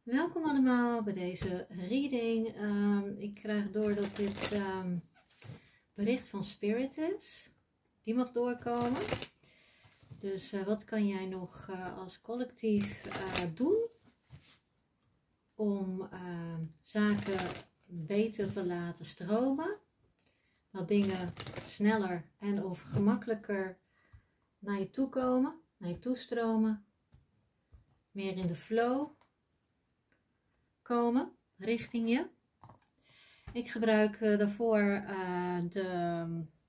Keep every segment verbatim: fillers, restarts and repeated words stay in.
Welkom allemaal bij deze reading. Um, ik krijg door dat dit um, bericht van Spirit is. Die mag doorkomen. Dus uh, wat kan jij nog uh, als collectief uh, doen om uh, zaken beter te laten stromen? Dat dingen sneller en of gemakkelijker naar je toe komen, naar je toe stromen. Meer in de flow komen richting je. Ik gebruik uh, daarvoor uh, de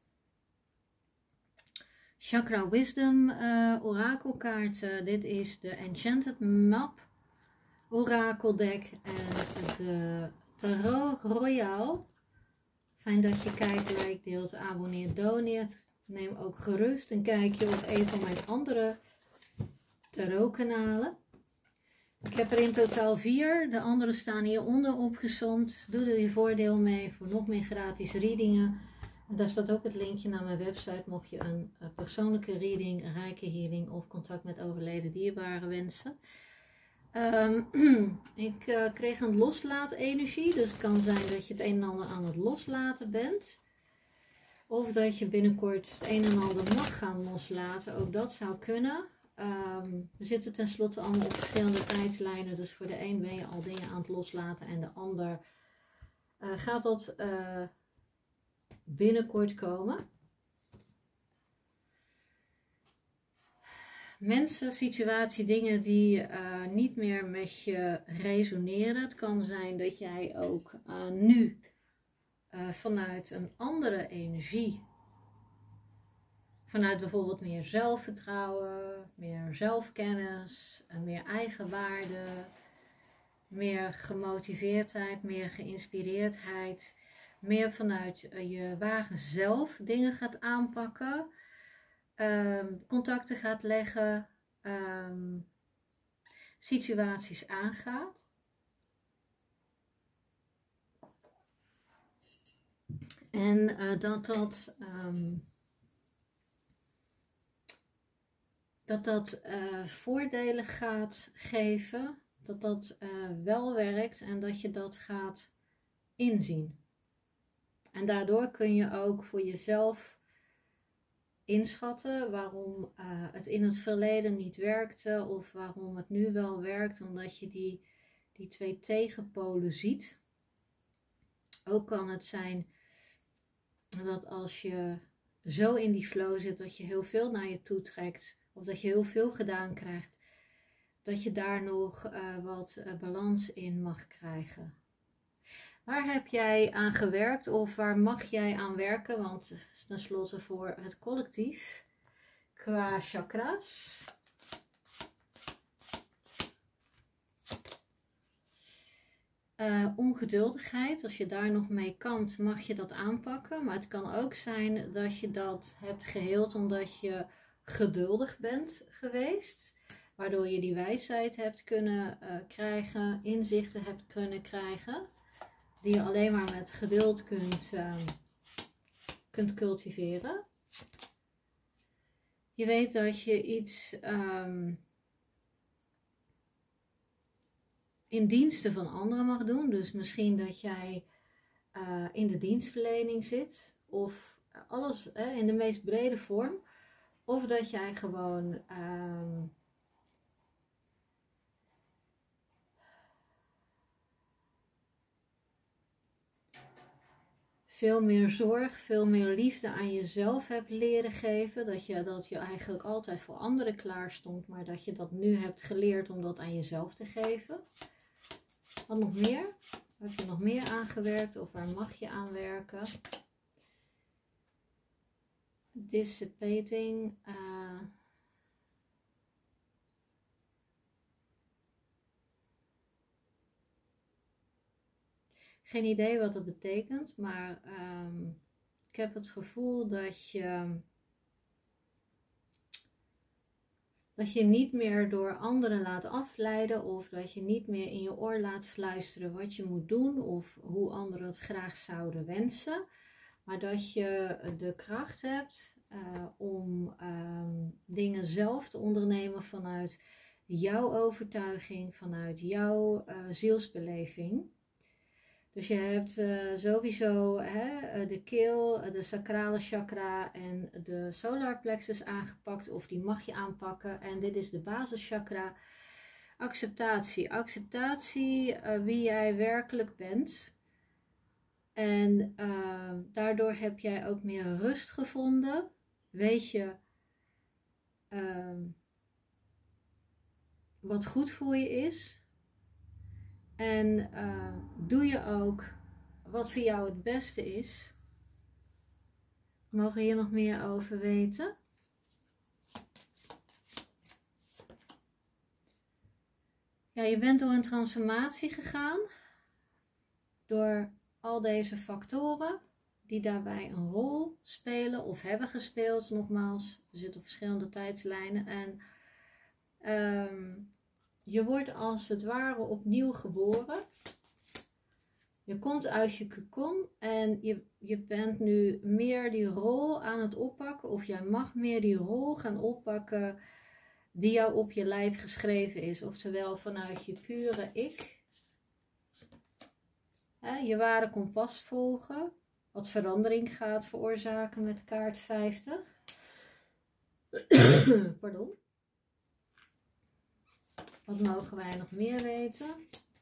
Chakra Wisdom uh, orakelkaarten. Dit is de Enchanted Map orakeldeck en de Tarot Royale. Fijn dat je kijkt, like, deelt, abonneert, doneert. Neem ook gerust een kijkje op een van mijn andere tarotkanalen. Ik heb er in totaal vier. De andere staan hieronder opgesomd. Doe er je voordeel mee voor nog meer gratis readingen. En daar staat ook het linkje naar mijn website. Mocht je een uh, persoonlijke reading, een rijke healing of contact met overleden dierbaren wensen. Um, ik uh, kreeg een loslaatenergie. Dus het kan zijn dat je het een en ander aan het loslaten bent. Of dat je binnenkort het een en ander mag gaan loslaten. Ook dat zou kunnen. Um, we zitten tenslotte allemaal op verschillende tijdslijnen, dus voor de een ben je al dingen aan het loslaten en de ander uh, gaat dat uh, binnenkort komen. Mensen, situatie, dingen die uh, niet meer met je resoneren. Het kan zijn dat jij ook uh, nu uh, vanuit een andere energie, vanuit bijvoorbeeld meer zelfvertrouwen, meer zelfkennis, meer eigenwaarde, meer gemotiveerdheid, meer geïnspireerdheid, meer vanuit je ware zelf dingen gaat aanpakken, um, contacten gaat leggen, um, situaties aangaat. En uh, dat dat... Um, dat dat uh, voordelen gaat geven, dat dat uh, wel werkt en dat je dat gaat inzien. En daardoor kun je ook voor jezelf inschatten waarom uh, het in het verleden niet werkte of waarom het nu wel werkt, omdat je die, die twee tegenpolen ziet. Ook kan het zijn dat als je zo in die flow zit dat je heel veel naar je toe trekt, of dat je heel veel gedaan krijgt, dat je daar nog uh, wat uh, balans in mag krijgen. Waar heb jij aan gewerkt of waar mag jij aan werken? Want tenslotte voor het collectief qua chakras. Uh, ongeduldigheid, als je daar nog mee kampt, mag je dat aanpakken. Maar het kan ook zijn dat je dat hebt geheeld omdat je geduldig bent geweest, waardoor je die wijsheid hebt kunnen uh, krijgen, inzichten hebt kunnen krijgen, die je alleen maar met geduld kunt, uh, kunt cultiveren. Je weet dat je iets um, in diensten van anderen mag doen, dus misschien dat jij uh, in de dienstverlening zit, of alles uh, in de meest brede vorm. Of dat jij gewoon um, veel meer zorg, veel meer liefde aan jezelf hebt leren geven. Dat je, dat je eigenlijk altijd voor anderen klaar stond, maar dat je dat nu hebt geleerd om dat aan jezelf te geven. Wat nog meer? Heb je nog meer aangewerkt of waar mag je aan werken? Dissipating. Uh, geen idee wat dat betekent, maar um, ik heb het gevoel dat je, dat je niet meer door anderen laat afleiden of dat je niet meer in je oor laat fluisteren wat je moet doen of hoe anderen het graag zouden wensen. Maar dat je de kracht hebt uh, om um, dingen zelf te ondernemen vanuit jouw overtuiging, vanuit jouw uh, zielsbeleving. Dus je hebt uh, sowieso hè, de keel, de sacrale chakra en de solar plexus aangepakt, of die mag je aanpakken. En dit is de basischakra. Acceptatie. Acceptatie uh, wie jij werkelijk bent. En uh, daardoor heb jij ook meer rust gevonden. Weet je uh, wat goed voor je is. En uh, doe je ook wat voor jou het beste is. Mogen we hier nog meer over weten? Ja, je bent door een transformatie gegaan. Door al deze factoren die daarbij een rol spelen of hebben gespeeld. Nogmaals, we zitten op verschillende tijdslijnen. En um, je wordt als het ware opnieuw geboren. Je komt uit je cocon en je, je bent nu meer die rol aan het oppakken. Of jij mag meer die rol gaan oppakken die jou op je lijf geschreven is. Oftewel vanuit je pure ik. He, je ware kompas volgen. Wat verandering gaat veroorzaken met kaart vijftig. Pardon. Wat mogen wij nog meer weten?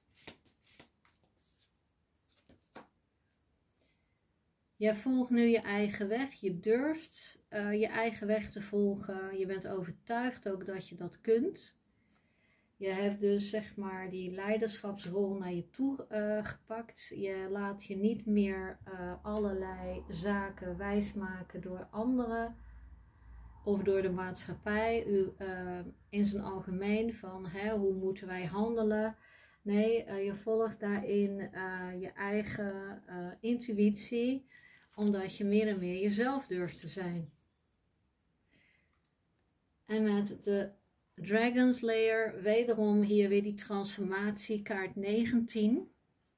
Jij volgt nu je eigen weg. Je durft uh, je eigen weg te volgen. Je bent overtuigd ook dat je dat kunt. Je hebt dus zeg maar die leiderschapsrol naar je toe uh, gepakt. Je laat je niet meer uh, allerlei zaken wijsmaken door anderen. Of door de maatschappij. U, uh, in zijn algemeen van hè, hoe moeten wij handelen. Nee, uh, je volgt daarin uh, je eigen uh, intuïtie. Omdat je meer en meer jezelf durft te zijn. En met de Dragon's Lair, wederom hier weer die transformatie, kaart negentien.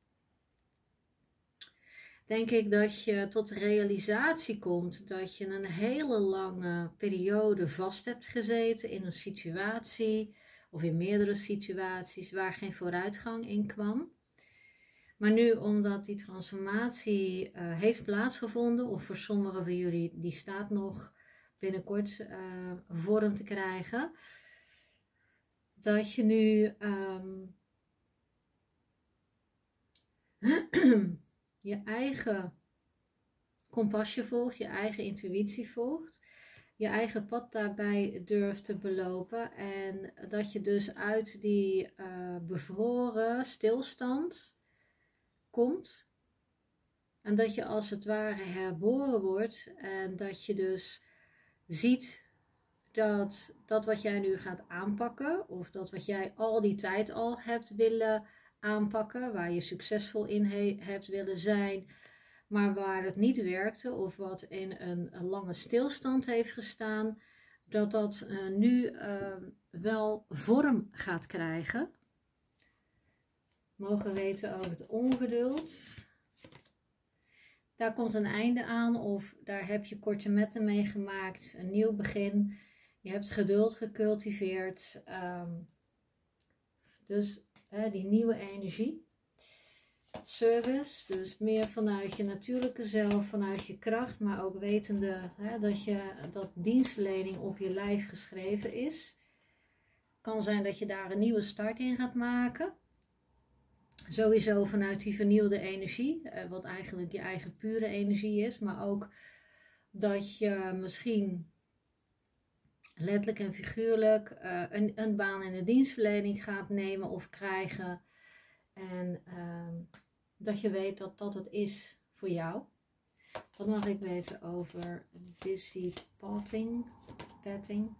Denk ik dat je tot de realisatie komt dat je een hele lange periode vast hebt gezeten in een situatie of in meerdere situaties waar geen vooruitgang in kwam. Maar nu, omdat die transformatie uh, heeft plaatsgevonden, of voor sommigen van jullie die staat nog binnenkort uh, vorm te krijgen, dat je nu um, je eigen kompasje volgt, je eigen intuïtie volgt, je eigen pad daarbij durft te belopen en dat je dus uit die uh, bevroren stilstand komt en dat je als het ware herboren wordt en dat je dus ziet dat dat wat jij nu gaat aanpakken of dat wat jij al die tijd al hebt willen aanpakken, waar je succesvol in he hebt willen zijn, maar waar het niet werkte of wat in een, een lange stilstand heeft gestaan, dat dat uh, nu uh, wel vorm gaat krijgen. Mogen weten over het ongeduld. Daar komt een einde aan of daar heb je korte metten mee gemaakt, een nieuw begin. Je hebt geduld gecultiveerd. Um, dus hè, die nieuwe energie. Service, dus meer vanuit je natuurlijke zelf, vanuit je kracht, maar ook wetende hè, dat, je, dat dienstverlening op je lijf geschreven is. Kan zijn dat je daar een nieuwe start in gaat maken. Sowieso vanuit die vernieuwde energie, wat eigenlijk je eigen pure energie is, maar ook dat je misschien letterlijk en figuurlijk uh, een, een baan in de dienstverlening gaat nemen of krijgen. En uh, dat je weet dat dat het is voor jou. Wat mag ik weten over dissipating? Patting?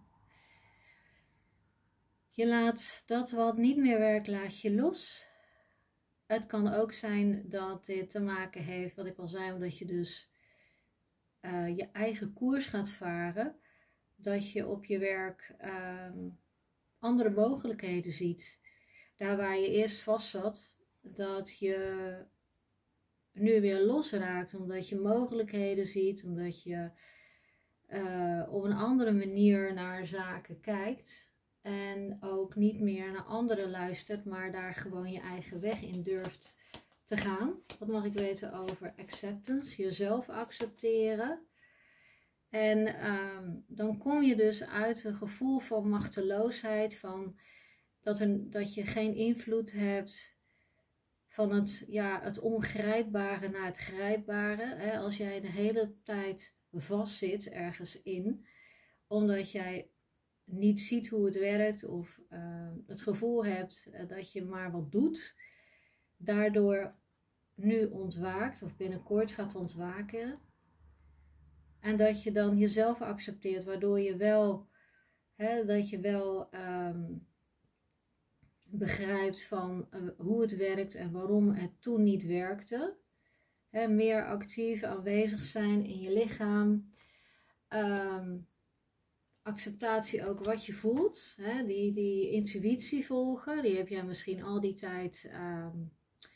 Je laat dat wat niet meer werkt, laat je los. Het kan ook zijn dat dit te maken heeft, wat ik al zei, omdat je dus uh, je eigen koers gaat varen. Dat je op je werk um, andere mogelijkheden ziet. Daar waar je eerst vast zat, dat je nu weer losraakt. Omdat je mogelijkheden ziet, omdat je uh, op een andere manier naar zaken kijkt. En ook niet meer naar anderen luistert, maar daar gewoon je eigen weg in durft te gaan. Wat mag ik weten over acceptance? Jezelf accepteren. En um, dan kom je dus uit een gevoel van machteloosheid, van dat, er, dat je geen invloed hebt, van het, ja, het ongrijpbare naar het grijpbare. Hè? Als jij de hele tijd vastzit ergens in, omdat jij niet ziet hoe het werkt of uh, het gevoel hebt uh, dat je maar wat doet, daardoor nu ontwaakt of binnenkort gaat ontwaken. En dat je dan jezelf accepteert, waardoor je wel, hè, dat je wel um, begrijpt van uh, hoe het werkt en waarom het toen niet werkte. Hè, meer actief aanwezig zijn in je lichaam. Um, acceptatie ook wat je voelt. Hè, die, die intuïtie volgen, die heb jij misschien al die tijd um,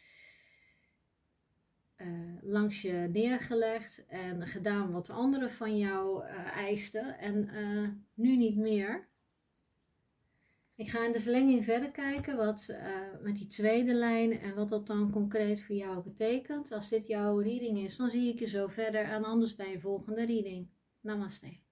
Uh, langs je neergelegd en gedaan wat anderen van jou uh, eisten en uh, nu niet meer. Ik ga in de verlenging verder kijken wat uh, met die tweede lijn en wat dat dan concreet voor jou betekent. Als dit jouw reading is, dan zie ik je zo verder en anders bij een volgende reading. Namaste.